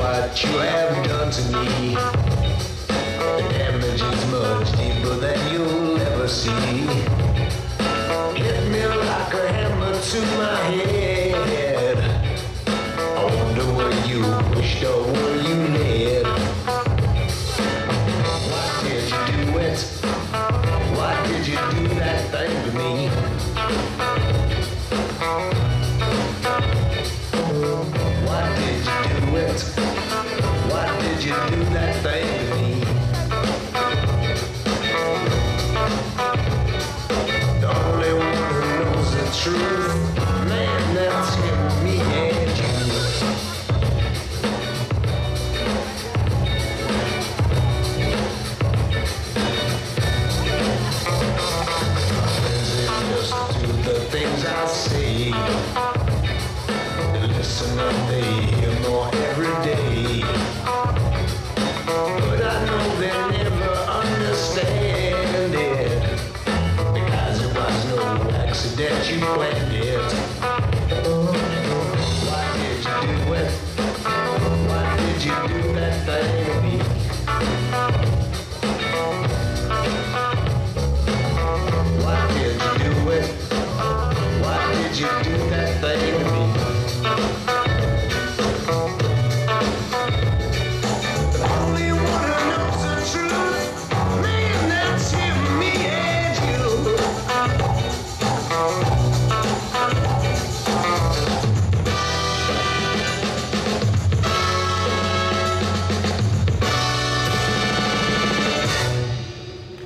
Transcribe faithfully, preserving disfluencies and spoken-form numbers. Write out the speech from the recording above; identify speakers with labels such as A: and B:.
A: what you have done to me. The damage is much deeper than you'll ever see. Hit me like a hammer to my head. I wonder were you pushed or were you led? Why did you do it? Why did you do that thing to me? Why did you do it? Why did you do that thing to me? The only one who knows the truth, man, that's him, me and you. Just do the things I say. Listen and they hear more every day. But I know they never understand it, because it was no accident you planned